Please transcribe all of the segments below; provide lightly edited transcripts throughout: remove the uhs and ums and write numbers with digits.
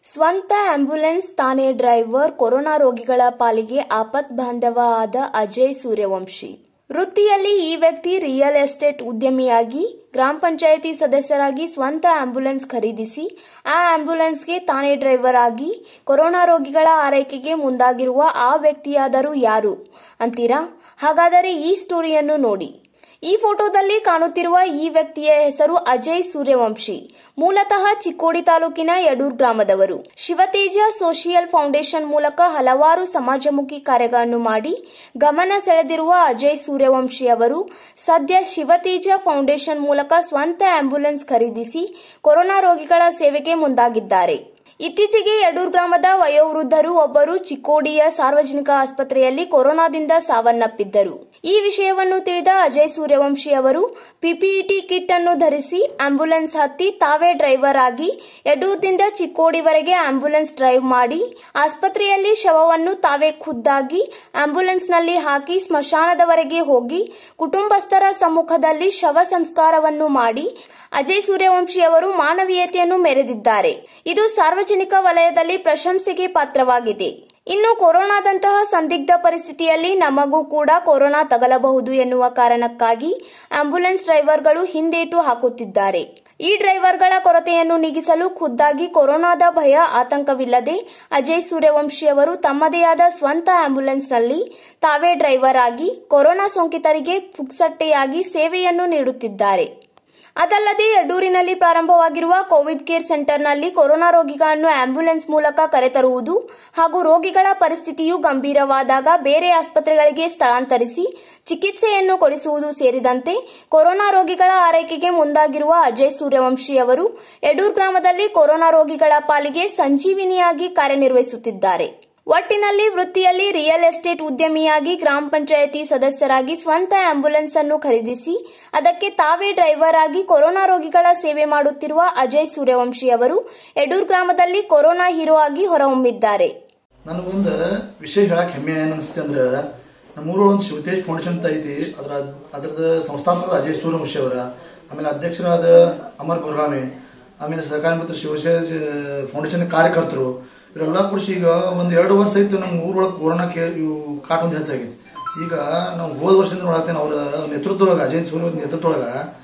ಸ್ವಂತ ಆಂಬ್ಯುಲೆನ್ಸ್ ತಾನೇ driver corona ರೋಗಿಗಳ ಪಾಲಿಗೆ ಆಪತ್ಬಾಂಧವ ಆದ ಅಜಯ್ ಸೂರ್ಯವಂಶಿ. ವೃತ್ತಿಯಲ್ಲಿ ಈ ವ್ಯಕ್ತಿ ರಿಯಲ್ ಎಸ್ಟೇಟ್ ಉದ್ಯಮಿಯಾಗಿ ಗ್ರಾಮ ಪಂಚಾಯಿತಿ ಸದಸ್ಯರಾಗಿ ಸ್ವಂತ ಆಂಬ್ಯುಲೆನ್ಸ್ ಖರೀದಿಸಿ ಆ ಆಂಬ್ಯುಲೆನ್ಸ್ಗೆ ತಾನೇ ಡ್ರೈವರ್ ಆಗಿ ಕೊರೋನಾ ರೋಗಿಗಳ ಆರೈಕೆಗೆ ಮುಂದಾಗಿರುವ ಆ ವ್ಯಕ್ತಿಯಾದರೂ ಯಾರು ಅಂತೀರಾ? ಹಾಗಾದರೆ ಈ ಸ್ಟೋರಿಯನ್ನು ನೋಡಿ. ಈ ಫೋಟೋದಲ್ಲಿ ಕಾಣುತ್ತಿರುವ ಈ ವ್ಯಕ್ತಿಯ ಹೆಸರು ಅಜಯ್ ಸೂರ್ಯವಂಶಿ. ಮೂಲತಃ ಚಿಕ್ಕೋಡಿ ತಾಲೂಕಿನ ಯಡೂರ್ ಗ್ರಾಮದವರು. ಶಿವತೇಜ ಸೋಷಿಯಲ್ ಫೌಂಡೇಶನ್ ಮೂಲಕ ಹಲವಾರು ಸಮಾಜಮುಖಿ ಕಾರ್ಯಗಳನ್ನು ಮಾಡಿ ಗಮನ ಸೆಳೆದಿರುವ ಅಜಯ್ ಸೂರ್ಯವಂಶಿ ಅವರು ಸದ್ಯ ಶಿವತೇಜ ಫೌಂಡೇಶನ್ ಮೂಲಕ ಸ್ವಂತ ಆಂಬ್ಯುಲೆನ್ಸ್ ಖರೀದಿಸಿ ಕೊರೋನಾ ರೋಗಿಗಳ ಸೇವೆಗೆ ಮುಂದಾಗಿದ್ದಾರೆ. ಇತ್ತೀಚೆಗೆ ಯಡೂರ್ ಗ್ರಾಮದ ವಯೋವೃದ್ಧರು ಒಬ್ಬರು ಚಿಕ್ಕೋಡಿಯ ಸಾರ್ವಜನಿಕ ಆಸ್ಪತ್ರೆಯಲ್ಲಿ ಕೊರೋನಾದಿಂದ ಸಾವನ್ನಪ್ಪಿದ್ದರು. ಈ ವಿಷಯವನ್ನು ತಿಳಿದ ಅಜಯ್ ಸೂರ್ಯವಂಶಿ ಅವರು ಪಿಪಿಇಟಿ ಕಿಟ್ ಅನ್ನು ಧರಿಸಿ ಆಂಬ್ಯುಲೆನ್ಸ್ ಹತ್ತಿ ತಾವೇ ಡ್ರೈವರ್ ಆಗಿ ಯಡೂರ್ದಿಂದ ಚಿಕ್ಕೋಡಿವರೆಗೆ ಆಂಬ್ಯುಲೆನ್ಸ್ ಡ್ರೈವ್ ಮಾಡಿ ಆಸ್ಪತ್ರೆಯಲ್ಲಿ ಶವವನ್ನು ತಾವೇ ಖುದ್ದಾಗಿ ಆಂಬ್ಯುಲೆನ್ಸ್ನಲ್ಲಿ ಹಾಕಿ ಸ್ಮಶಾನದವರೆಗೆ ಹೋಗಿ ಕುಟುಂಬಸ್ಥರ ಸಮ್ಮುಖದಲ್ಲಿ ಶವ ಸಂಸ್ಕಾರವನ್ನು ಮಾಡಿ ಅಜಯ್ ಸೂರ್ಯವಂಶಿ ಅವರು ಮಾನವೀಯತೆಯನ್ನು ಮೆರೆದಿದ್ದಾರೆ. ಇದು ಸಾರ್ವಜನಿಕ ವಲಯದಲ್ಲಿ ಪ್ರಶಂಸೆಗೆ ಪಾತ್ರವಾಗಿದೆ. ಇನ್ನು ಕೊರೋನಾದಂತಹ ಸಂದಿಗ್ಧ ಪರಿಸ್ಥಿತಿಯಲ್ಲಿ ನಮಗೂ ಕೂಡ ಕೊರೋನಾ ತಗಲಬಹುದು ಎನ್ನುವ ಕಾರಣಕ್ಕಾಗಿ ಆಂಬ್ಯುಲೆನ್ಸ್ ಡ್ರೈವರ್ಗಳು ಹಿಂದೇಟು ಹಾಕುತ್ತಿದ್ದಾರೆ. ಈ ಡ್ರೈವರ್ಗಳ ಕೊರತೆಯನ್ನು ನೀಗಿಸಲು ಖುದ್ದಾಗಿ ಕೊರೋನಾದ ಭಯ ಆತಂಕವಿಲ್ಲದೆ ಅಜಯ್ ಸೂರ್ಯವಂಶಿ ಅವರು ತಮ್ಮದೇ ಆದ ಸ್ವಂತ ಆಂಬ್ಯುಲೆನ್ಸ್ನಲ್ಲಿ ತಾವೇ ಡ್ರೈವರ್ ಆಗಿ ಕೊರೋನಾ ಸೋಂಕಿತರಿಗೆ ಪುಕ್ಸಟ್ಟೆಯಾಗಿ ಸೇವೆಯನ್ನು ನೀಡುತ್ತಿದ್ದಾರೆ. ಅದಲ್ಲದೆ ಯಡೂರಿನಲ್ಲಿ ಪ್ರಾರಂಭವಾಗಿರುವ ಕೋವಿಡ್ ಕೇರ್ ಸೆಂಟರ್ನಲ್ಲಿ ಕೊರೋನಾ ರೋಗಿಗಳನ್ನು ಆಂಬ್ಯುಲೆನ್ಸ್ ಮೂಲಕ ಕರೆತರುವುದು ಹಾಗೂ ರೋಗಿಗಳ ಪರಿಸ್ಥಿತಿಯು ಗಂಭೀರವಾದಾಗ ಬೇರೆ ಆಸ್ಪತ್ರೆಗಳಿಗೆ ಸ್ಥಳಾಂತರಿಸಿ ಚಿಕಿತ್ಸೆಯನ್ನು ಕೊಡಿಸುವುದು ಸೇರಿದಂತೆ ಕೊರೋನಾ ರೋಗಿಗಳ ಆರೈಕೆಗೆ ಮುಂದಾಗಿರುವ ಅಜಯ್ ಸೂರ್ಯವಂಶಿ ಅವರು ಯಡೂರ್ ಗ್ರಾಮದಲ್ಲಿ ಕೊರೋನಾ ರೋಗಿಗಳ ಪಾಲಿಗೆ ಸಂಜೀವಿನಿಯಾಗಿ ಕಾರ್ಯನಿರ್ವಹಿಸುತ್ತಿದ್ದಾರೆ. ಒಟ್ಟಿನಲ್ಲಿ ವೃತ್ತಿಯಲ್ಲಿ ರಿಯಲ್ ಎಸ್ಟೇಟ್ ಉದ್ಯಮಿಯಾಗಿ ಗ್ರಾಮ ಪಂಚಾಯಿತಿ ಸದಸ್ಯರಾಗಿ ಸ್ವಂತ ಆಂಬ್ಯುಲೆನ್ಸ್ ಅನ್ನು ಖರೀದಿಸಿ ಅದಕ್ಕೆ ತಾವೇ ಡ್ರೈವರ್ ಆಗಿ ಕೊರೋನಾ ರೋಗಿಗಳ ಸೇವೆ ಮಾಡುತ್ತಿರುವ ಅಜಯ್ ಸೂರ್ಯವಂಶಿ ಅವರು ಯಡೂರ್ ಗ್ರಾಮದಲ್ಲಿ ಕೊರೋನಾ ಹೀರೋ ಆಗಿ ಹೊರಹೊಮ್ಮಿದ್ದಾರೆ. ನನಗೊಂದು ವಿಷಯ ಹೇಳಕ್ ಹೆಮ್ಮೆ ಏನ್ ಅನಿಸುತ್ತೆ ಅಂದ್ರೆ, ನಮ್ಮೂರು ಒಂದು ಶಿವತೇಜ್ ಫೌಂಡೇಶನ್ ಅಂತ ಐತಿ. ಅದರದ ಸಂಸ್ಥಾಪಕ ಅಜಯ್ ಸೂರ್ಯವಂಶಿ ಅವರ, ಆಮೇಲೆ ಅಧ್ಯಕ್ಷರಾದ ಅಮರ್ ಗುರ್ಗಾಮೆ, ಆಮೇಲೆ ಸರ್ಕಾರಿ ಮಿತ್ರ ಶಿವತೇಜ್ ಫೌಂಡೇಶನ್ ಕಾರ್ಯಕರ್ತರು ಇವರೆಲ್ಲ ಖುಷಿ. ಈಗ ಒಂದ್ 2 ವರ್ಷ ಐತಿ ನಮ್ಮ ಊರೊಳಗೆ ಕೊರೋನಾ ಕಾಟ ಒಂದು ಹೆಚ್ಚಾಗಿದೆ. ಈಗ ನಾವು ಹೋದ ವರ್ಷದಿಂದ ನೋಡತ್ತೇನೆ ಅವರ ನೇತೃತ್ವದೊಳಗ, ಅಜಯ್ ಸೂರ್ಯ ನೇತೃತ್ವದೊಳಗ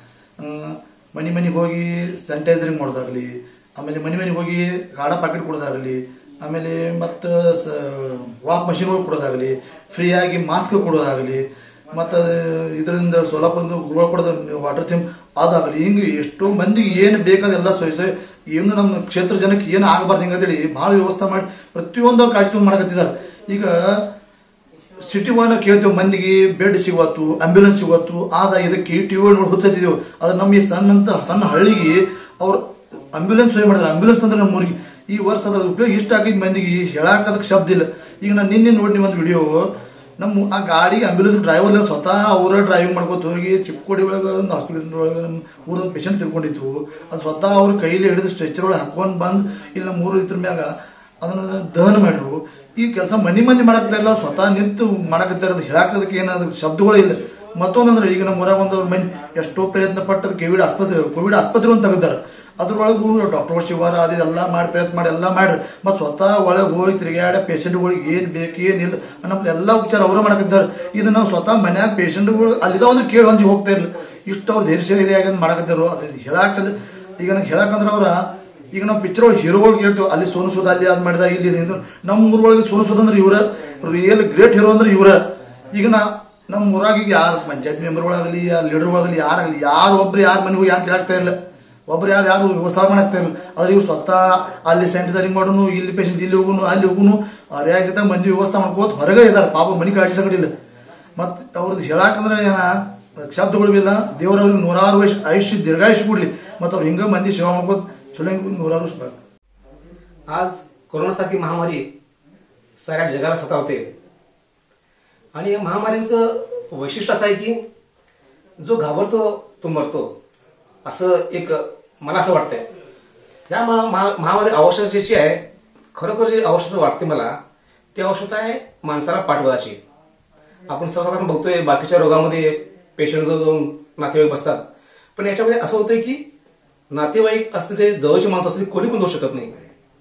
ಮನಿಗೆ ಹೋಗಿ ಸ್ಯಾನಿಟೈಸರಿಂಗ್ ಮಾಡೋದಾಗ್ಲಿ, ಆಮೇಲೆ ಮನಿಗೆ ಹೋಗಿ ಗಾಢ ಪ್ಯಾಕೆಟ್ ಕೊಡೋದಾಗ್ಲಿ, ಆಮೇಲೆ ಮತ್ತ ವಾಕ್ ಮಷಿನ್ ಕೊಡೋದಾಗ್ಲಿ, ಫ್ರೀಯಾಗಿ ಮಾಸ್ಕ್ ಕೊಡೋದಾಗ್ಲಿ, ಮತ್ತ ಇದರಿಂದ ಸೋಲಾಪುರ ಗುರುಗಳು ಕೊಡೋದು ವಾಟರ್ ಥೀಮ್ ಅದಾಗಲಿ, ಹಿಂಗ ಎಷ್ಟೋ ಮಂದಿಗೆ ಏನ್ ಬೇಕಾದೆಲ್ಲ ಏನು ನಮ್ಮ ಕ್ಷೇತ್ರ ಜನಕ್ಕೆ ಏನು ಆಗಬಾರ್ದು ಹಿಂಗಂತೇಳಿ ಬಹಳ ವ್ಯವಸ್ಥೆ ಮಾಡಿ ಪ್ರತಿಯೊಂದು ಕಾರ್ಯಕ್ರಮ ಮಾಡಕತ್ತಿದ್ದಾರೆ. ಈಗ ಸಿಟಿ ಒಳಗೆ ಕೇಳ್ತೇವೆ ಮಂದಿಗೆ ಬೆಡ್ ಸಿಗುವತ್ತು, ಆಂಬ್ಯುಲೆನ್ಸ್ ಸಿಗುವತ್ತು, ಆದ ಇದಕ್ಕೆ ಟಿವಿ ನೋಡಿ ಹುಚ್ಚತ್ತಿದ್ದೇವೆ. ಅದು ನಮ್ಮ ಈ ಸಣ್ಣ ಹಳ್ಳಿಗೆ ಅವ್ರು ಆಂಬ್ಯುಲೆನ್ಸ್ ಸಹಾಯ ಮಾಡಿದ್ರೆ, ಆಂಬ್ಯುಲೆನ್ಸ್ ಅಂದ್ರೆ ನಮ್ಮ ಊರಿಗೆ ಈ ವರ್ಷ ಅದ್ರ ಉಪಯೋಗ ಇಷ್ಟ ಆಗಿದ್ ಮಂದಿಗೆ ಹೇಳಾಕದಕ್ಕೆ ಶಬ್ದ ಇಲ್ಲ. ಈಗ ನಾನು ನಿನ್ನೆ ನೋಡಿ ಒಂದು ವಿಡಿಯೋ, ನಮ್ಮ ಆ ಗಾಡಿ ಆಂಬ್ಯುಲೆನ್ಸ್ ಡ್ರೈವರ್ ಸ್ವತಃ ಅವರ ಡ್ರೈವಿಂಗ್ ಮಾಡ್ಕೊತ ಹೋಗಿ ಚಿಕ್ಕೋಡಿ ಒಳಗೆ ಒಂದು ಹಾಸ್ಪಿಟಲ್ ಒಳಗೆ ನಮ್ಮ ಊರೊಂದು ಪೇಷಂಟ್ ತಿಳ್ಕೊಂಡಿತ್ತು. ಅದು ಸ್ವತಃ ಅವ್ರ ಕೈಲಿ ಹಿಡಿದು ಸ್ಟ್ರೆಚರ್ ಒಳಗೆ ಹಾಕೊಂಡ್ ಬಂದ್ ಇಲ್ಲಿ ನಮ್ಮ ಊರು ಇದ್ರ ಮ್ಯಾಗ ಅದನ್ನ ದಹನ ಮಾಡ್ರು. ಈ ಕೆಲಸ ಮಂದಿ ಮಾಡಕ್ತಾ ಇಲ್ಲ, ಸ್ವತಃ ನಿಂತು ಮಾಡಕತ್ತಾರ. ಅದು ಹೇಳಾಕದಕ್ಕೆ ಏನಾದ್ರು ಶಬ್ದಗಳು ಇಲ್ಲ. ಮತ್ತೊಂದಂದ್ರೆ ಈಗ ನಮ್ಮ ಊರಾಗ ಒಂದು ಮನೆ ಎಷ್ಟೋ ಪ್ರಯತ್ನ ಪಟ್ಟು ಕೋವಿಡ್ ಆಸ್ಪತ್ರೆ ಅಂತ ತೆಗೆದಾರ. ಅದ್ರೊಳಗೂ ಡಾಕ್ಟರ್ ಶಿವಾರ ಅದೆಲ್ಲ ಮಾಡಿ ಪ್ರಯತ್ನ ಮಾಡಿ ಎಲ್ಲ ಮಾಡ್ರಿ. ಮತ್ ಸ್ವತಃ ಒಳಗೆ ಹೋಗಿ ತಿರುಗಾಡ ಪೇಷಂಟ್ಗಳಿಗೆ ಏನ್ ಬೇಕು ಏನಿಲ್ಲ ನಮ್ದು ಎಲ್ಲಾ ಉಪಚಾರ ಅವರು ಮಾಡಕತ್ತಾರ. ಇದು ನಾವು ಸ್ವತಃ ಮನ್ಯಾಗ ಪೇಷಂಟ್ಗಳು ಅಲ್ಲಿದಾವ ಅಂದ್ರೆ ಕೇಳಿ ಹೊಂಚಿ ಹೋಗ್ತಾ ಇಲ್ಲ. ಇಷ್ಟು ಅವ್ರ ಧೈರ್ಯಶಾಲಿಯಾಗಿ ಮಾಡಕತ್ತಾರು. ಅದ್ ಹೇಳಾಕದ ಈಗ ನಂಗೆ ಹೇಳಕಂದ್ರ ಅವ್ರ ಈಗ ನಾವು ಪಿಕ್ಚರ್ ಒಳಗೆ ಹೀರೋಗಳು ಕೇಳ್ತೇವೆ, ಅಲ್ಲಿ ಸೋನು ಸೂದ್ ಅಲ್ಲಿ ಅದ್ ಮಾಡಿದ ಇಲ್ಲಿ ನಮ್ಮ ಊರೊಳಗೆ ಸೋನು ಸೂದ್ ಅಂದ್ರೆ ಇವ್ರ ರಿಯಲ್ ಗ್ರೇಟ್ ಹೀರೋ ಅಂದ್ರೆ ಇವ್ರ. ಈಗ ನಮ್ಮ ಊರಾಗ ಈಗ ಯಾರು ಪಂಚಾಯತ್ ಮೆಂಬರ್ಗಳಾಗಲಿ ಲೀಡರ್ಗಳಾಗಲಿ ಯಾರಾಗಲಿ ಯಾರು ಒಬ್ರು ಯಾರ ಮನೆಗೂ ಯಾರು ಕೇಳಾಗ್ತಾ ಇಲ್ಲ, ಒಬ್ರು ಯಾರು ವ್ಯವಸಾಯ ಮಾಡಾಕ್ತಾ ಇಲ್ಲ. ಆದ್ರೆ ಇವ್ರು ಸ್ವತಃ ಅಲ್ಲಿ ಸ್ಯಾನಿಟೈಸರಿಂಗ್ ಮಾಡೋನು, ಇಲ್ಲಿ ಪೇಷಂಟ್ ಇಲ್ಲಿ ಹೋಗುನು ಅಲ್ಲಿ ಹೋಗುನು, ಅವ್ರ ಯಾರ ಜೊತೆ ಮಂದಿ ವ್ಯವಸ್ಥೆ ಮಾಡ್ಕೋತ ಹೊರಗೆ ಇದಾರೆ. ಪಾಪ ಮನಿ ಕಾಯಿಸಕಡಿಲ್ಲ. ಮತ್ ಅವ್ರದ್ದು ಹೇಳಾಕಂದ್ರೆ ಏನ ಶಬ್ದಗಳು ಇಲ್ಲ. ದೇವ್ರವ್ರಿಗೆ 106 ವರ್ಷ ಆಯುಷ್ಯ दीर्घायुष्य ಕೊಡ್ಲಿ. मत और हिंग मंदी सेवा मागत चलो 106 वर्ष. आज कोरोनासारखी महामारी साऱ्या जगाला सतावते आणि या महामारीचं वैशिष्ट्य असं आहे की जो घाबरतो तो मरतो, असं एक मला असं वाटतंय. या महामारी आवश्यकतेची आहे. खरोखर जी आवश्यकता वाटते मला ती आवश्यकता आहे माणसाला पाठबळाची. आपण सर्वसाधारण बघतोय बाकीच्या रोगामध्ये पेशंट जाऊन नातेवाईक बसतात, पण याच्यामध्ये असं होतंय की नातेवाईक असते ते जवळची माणसं असते कोणी पण जाऊ शकत नाही.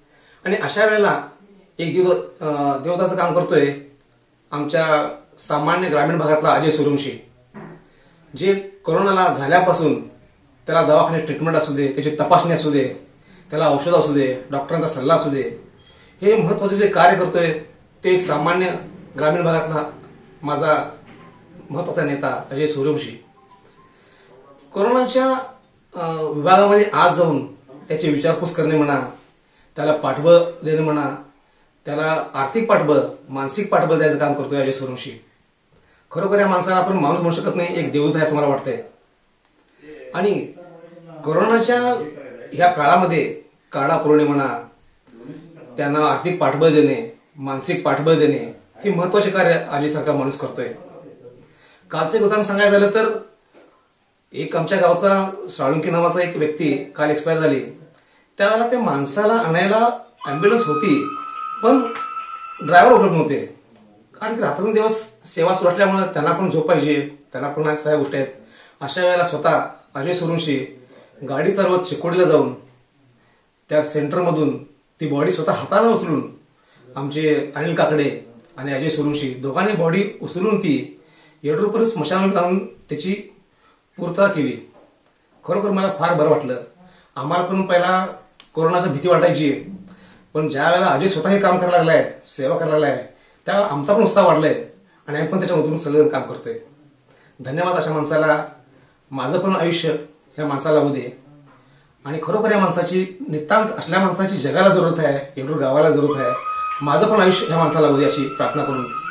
आणि अशा वेळेला एक देवताचं काम करतोय आमच्या सामान्य ग्रामीण भागातला अजय सूर्यवंशी, जे कोरोनाला झाल्यापासून त्याला दवाखान्यात ट्रीटमेंट असू दे, त्याची तपासणी असू दे, त्याला औषध असू दे, डॉक्टरांचा सल्ला असू दे, हे महत्वाचे जे कार्य करतोय ते एक सामान्य ग्रामीण भागातला माझा महत्वाचा नेता अजय सूर्यवंशी. कोरोनाच्या विभागामध्ये आज जाऊन त्याची विचारपूस करणे म्हणा, त्याला पाठबळ देणे म्हणा, त्याला आर्थिक पाठबळ, मानसिक पाठबळ द्यायचं काम करतोय अजय सूर्यवंशी. खरोखर या माणसाला आपण माणूस म्हणू शकत नाही, एक देवदूत आहे असं मला वाटतंय. आणि कोरोनाच्या ह्या काळामध्ये काळा पौर्णिमा म्हणा, त्यांना आर्थिक पाठबळ देणे, मानसिक पाठबळ देणे, हे महत्वाचे कार्य अजयसारखा माणूस करतोय. कालचं एक उदाहरण सांगायचं झालं तर एक आमच्या गावचा साळुंकी नावाचा एक व्यक्ती काल एक्सपायर झाली. त्यावेळेला त्या माणसाला आणायला अँब्युलन्स होती, पण ड्रायव्हर उपलब्ध नव्हते. कारण की रात्रंदिवस सेवा सुरू असल्यामुळे त्यांना पण झोप पाहिजे, त्यांना पण सगळ्या गोष्टी आहेत. अशा वेळेला स्वतः अजय सूर्यवंशी गाडी चालवत चिकोडीला जाऊन त्या सेंटरमधून ती बॉडी स्वतः हाताने उचलून आमचे अनिल काकडे आणि अजय सूर्यवंशी दोघांनी बॉडी उचलून ती येडरूपर स्मशानामध्ये लावून त्याची पूर्तता केली. खरोखर मला फार बरं वाटलं. आम्हाला पण पहिला कोरोनाची भीती वाटायची, पण ज्या वेळेला अजय स्वतः हे काम करायला लागलाय, सेवा करायला लागलाय, त्यावेळेला आमचा पण उत्साह वाढलाय आणि आम्ही पण त्याच्यामधून सगळं काम करतोय. धन्यवाद अशा माणसाला. माझं पण आयुष्य ह्या माणसाला लावू दे. आणि खरोखर या माणसाची, नितांत असल्या माणसाची जगाला जरूरत आहे, एवढं गावाला जरूरत आहे. माझं पण आयुष्य ह्या माणसाला लावू दे अशी प्रार्थना करून